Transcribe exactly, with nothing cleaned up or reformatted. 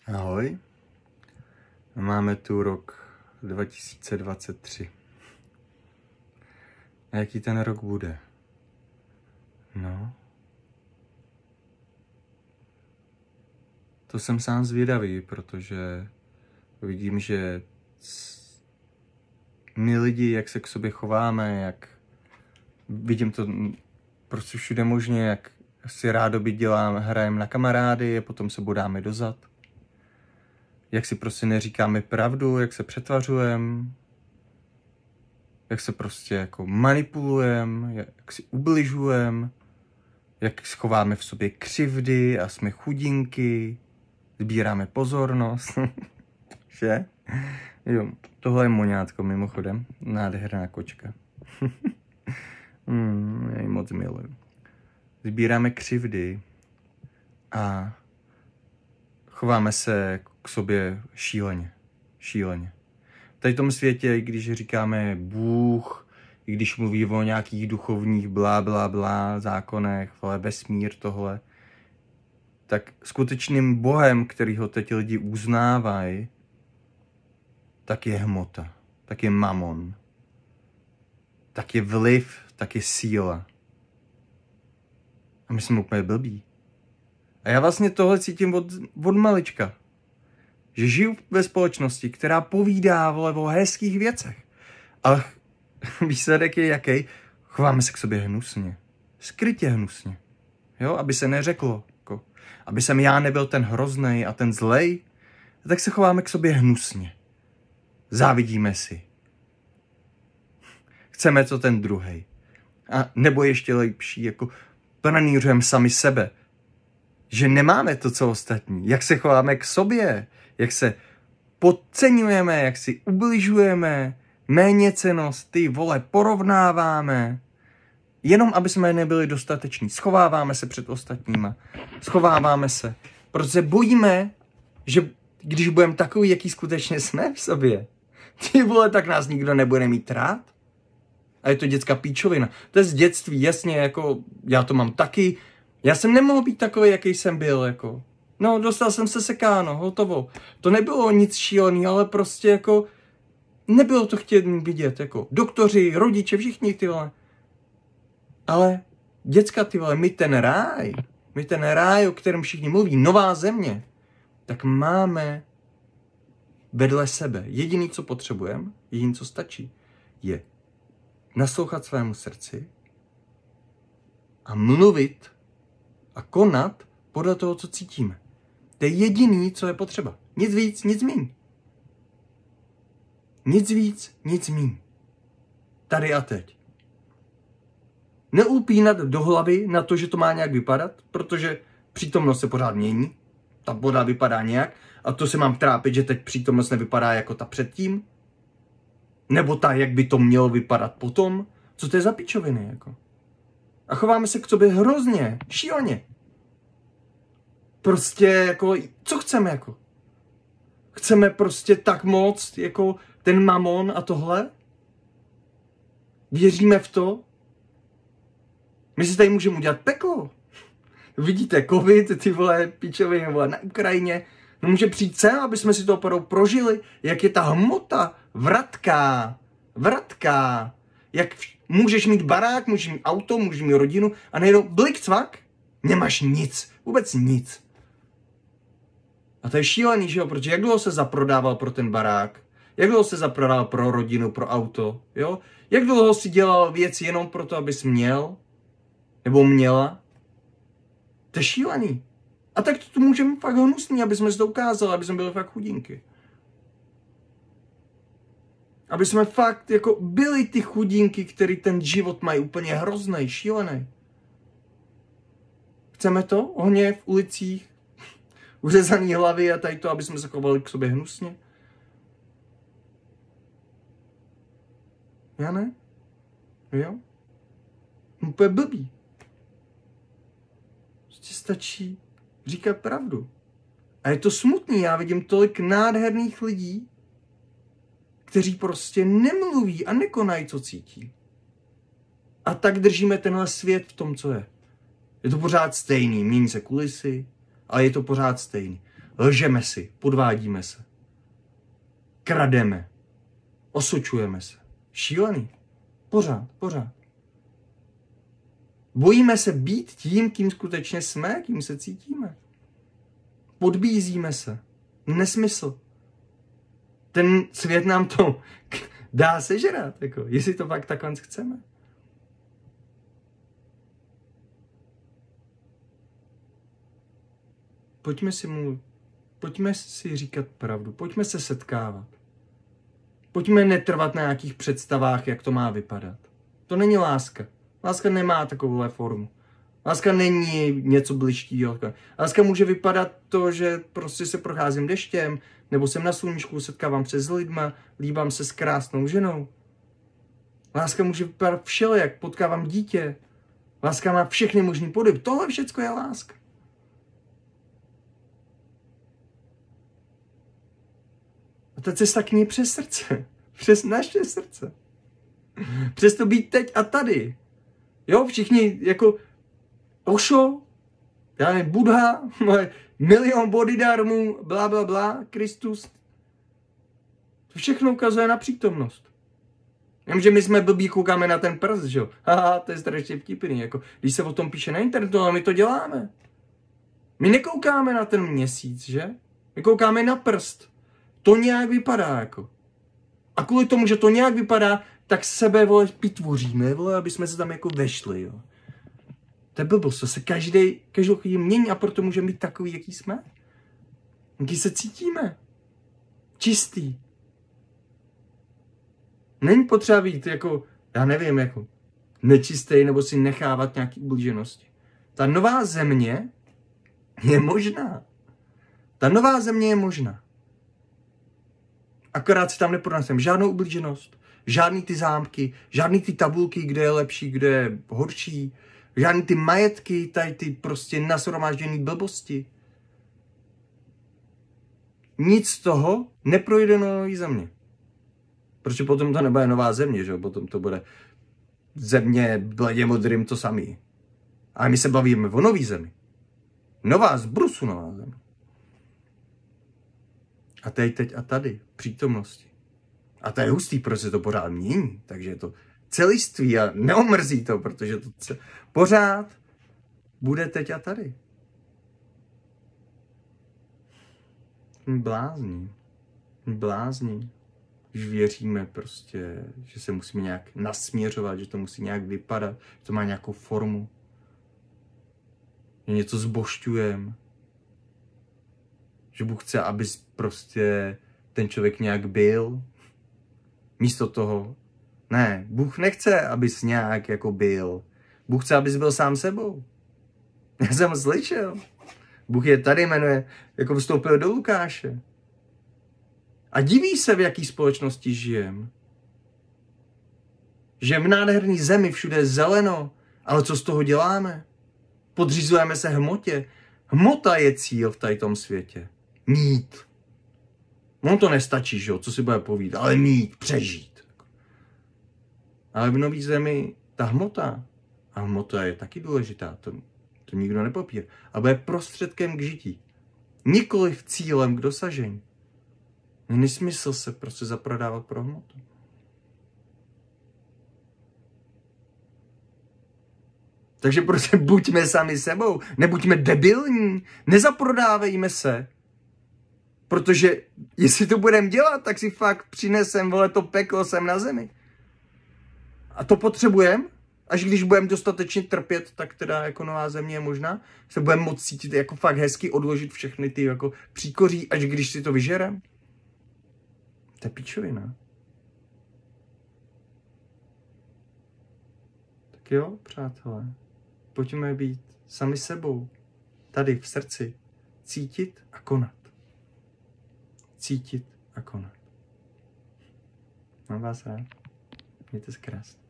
Ahoj, máme tu rok dva tisíce dvacet tři. A jaký ten rok bude? No, to jsem sám zvědavý, protože vidím, že my lidi, jak se k sobě chováme, jak vidím to prostě všude možně, jak si rádoby děláme, hrajeme na kamarády a potom se bodáme dozad. Jak si prostě neříkáme pravdu, jak se přetvařujeme, jak se prostě jako manipulujeme, jak si ubližujeme, jak schováme v sobě křivdy a jsme chudinky, sbíráme pozornost, že? Jo, tohle je Moňátko mimochodem, nádherná kočka. hmm, já ji moc miluji. Sbíráme křivdy a chováme se k sobě šíleně. Šíleně. V tady tom světě, když říkáme Bůh, i když mluví o nějakých duchovních blá, blá, blá, zákonech, ale vesmír, tohle, tak skutečným Bohem, kterýho teď lidi uznávají, tak je hmota, tak je mamon, tak je vliv, tak je síla. A my jsme úplně blbí. A já vlastně tohle cítím od, od malička. Že žiju ve společnosti, která povídá vole, o hezkých věcech. Ale výsledek je jaký? Chováme se k sobě hnusně. Skrytě hnusně. Jo, aby se neřeklo. Jako, aby jsem já nebyl ten hroznej a ten zlej. Tak se chováme k sobě hnusně. Závidíme si. Chceme to ten druhej. A nebo ještě lepší, jako pranířujeme sami sebe. Že nemáme to, co ostatní. Jak se chováme k sobě. Jak se podceňujeme, jak si ubližujeme. Méněcennost, ty vole, porovnáváme. Jenom, aby jsme nebyli dostateční. Schováváme se před ostatníma. Schováváme se. Protože bojíme, že když budeme takový, jaký skutečně jsme v sobě, ty vole, tak nás nikdo nebude mít rád. A je to dětská píčovina. To je z dětství, jasně, jako já to mám taky. Já jsem nemohl být takový, jaký jsem byl, jako. No, dostal jsem se sekáno, hotovo. To nebylo nic šíleného, ale prostě jako nebylo to chtět vidět, jako doktoři, rodiče, všichni ty vole. Ale děcka ty vole, my ten ráj, my ten ráj, o kterém všichni mluví, nová země, tak máme vedle sebe. Jediný, co potřebujeme, jediný, co stačí, je naslouchat svému srdci a mluvit a konat podle toho, co cítíme. To je jediný, co je potřeba. Nic víc, nic míň. Nic víc, nic míň. Tady a teď. Neupínat do hlavy na to, že to má nějak vypadat, protože přítomnost se pořád mění. Ta voda vypadá nějak a to se mám trápit, že teď přítomnost nevypadá jako ta předtím. Nebo ta, jak by to mělo vypadat potom. Co to je za pičoviny, jako? A chováme se k sobě hrozně, šíleně. Prostě jako, co chceme jako? Chceme prostě tak moc, jako ten mamon a tohle? Věříme v to? My si tady můžeme udělat peklo. Vidíte, covid, ty vole, pičoviny, vole, na Ukrajině. No může přijít sem, aby jsme si to opravdu prožili, jak je ta hmota vratká, vratká. Jak můžeš mít barák, můžeš mít auto, můžeš mít rodinu a najednou blik cvak, nemáš nic, vůbec nic. A to je šílený, že jo, protože jak dlouho se zaprodával pro ten barák, jak dlouho se zaprodával pro rodinu, pro auto, jo, jak dlouho si dělal věci jenom proto, abys měl, nebo měla, to je šílený. A tak to můžeme fakt hnusný, aby jsme si to ukázali, aby jsme byli fakt chudinky. Aby jsme fakt jako byli ty chudinky, který ten život mají úplně hrozný, šílený. Chceme to? Ohně v ulicích, uřezaný hlavy a tady to, aby jsme se chovali k sobě hnusně? Já ne? Jo? Úplně blbý. Prostě stačí říkat pravdu. A je to smutný, já vidím tolik nádherných lidí, kteří prostě nemluví a nekonají, co cítí. A tak držíme tenhle svět v tom, co je. Je to pořád stejný, mění se kulisy, ale je to pořád stejný. Lžeme si, podvádíme se. Krademe. Osočujeme se. Šílený. Pořád, pořád. Bojíme se být tím, kým skutečně jsme, kým se cítíme. Podbízíme se. Nesmysl. Ten svět nám to dá sežrat, jako, jestli to fakt takhle chceme. Pojďme si mluvit. Pojďme si říkat pravdu. Pojďme se setkávat. Pojďme netrvat na nějakých představách, jak to má vypadat. To není láska. Láska nemá takovou formu. Láska není něco bližšího. Láska může vypadat to, že prostě se procházím deštěm, nebo jsem na sluníčku, setkávám se s lidma, líbám se s krásnou ženou. Láska může vypadat všelijak, potkávám dítě. Láska má všechny možný podoby. Tohle všecko je láska. A ta cesta k ní přes srdce. Přes naše srdce. Přes to být teď a tady. Jo, všichni jako Osho, já nevím, Buddha, milion bodhidharmů, bla, bla, bla, Kristus. To všechno ukazuje na přítomnost. Jenomže my jsme blbí, koukáme na ten prst, že jo. Haha, to je strašně vtipný, jako když se o tom píše na internetu, ale my to děláme. My nekoukáme na ten měsíc, že? My koukáme na prst. To nějak vypadá, jako. A kvůli tomu, že to nějak vypadá, tak sebe, vole, pitvoříme, vole, aby jsme se tam jako vešli, jo. To je blbost, to se každý, každou chvíli mění a proto můžeme být takový, jaký jsme. Jaký se cítíme. Čistý. Není potřeba být jako, já nevím, jako nečistý nebo si nechávat nějaký ublíženosti. Ta nová země je možná. Ta nová země je možná. Akorát si tam nepronesem žádnou ublíženost, žádný ty zámky, žádný ty tabulky, kde je lepší, kde je horší, žádný ty majetky, tady ty prostě nashromážděný blbosti. Nic z toho neprojde na nový země. Protože potom to nebude nová země, že jo? Potom to bude země bledě modrým to samý. A my se bavíme o nový zemi. Nová z brusu nová země. A teď, teď a tady, přítomnosti. A to je hustý, protože se to pořád mění. Takže je to celiství a neomrzí to, protože to ce... pořád bude teď a tady. Blázní. Blázní. Když věříme prostě, že se musíme nějak nasměřovat, že to musí nějak vypadat, že to má nějakou formu. Že něco zbožťujeme. Že Bůh chce, aby prostě ten člověk nějak byl. Místo toho. Ne, Bůh nechce, abys nějak jako byl. Bůh chce, abys byl sám sebou. Já jsem slyšel. Bůh je tady jmenuje, jako vstoupil do Lukáše. A diví se, v jaký společnosti žijem. Že v nádherný zemi všude je zeleno, ale co z toho děláme? Podřizujeme se hmotě. Hmota je cíl v tady tom světě. Mít. No to nestačí, že jo, co si bude povídat, ale mít, přežít. Ale v nový zemi ta hmota, a hmota je taky důležitá, to, to nikdo nepopírá, a bude prostředkem k žití. Nikoliv cílem k dosažení. Není smysl se prostě zaprodávat pro hmotu. Takže prostě buďme sami sebou, nebuďme debilní, nezaprodávejme se. Protože jestli to budeme dělat, tak si fakt přinesem, vole, to peklo sem na zemi. A to potřebujeme, až když budeme dostatečně trpět, tak teda jako nová země je možná, se budeme moct cítit jako fakt hezky, odložit všechny ty jako příkoří, až když si to vyžerem. To je píčovina. Tak jo, přátelé, pojďme být sami sebou, tady v srdci, cítit a konat. Cítit a konat. Mám vás rád. Mějte se krásně.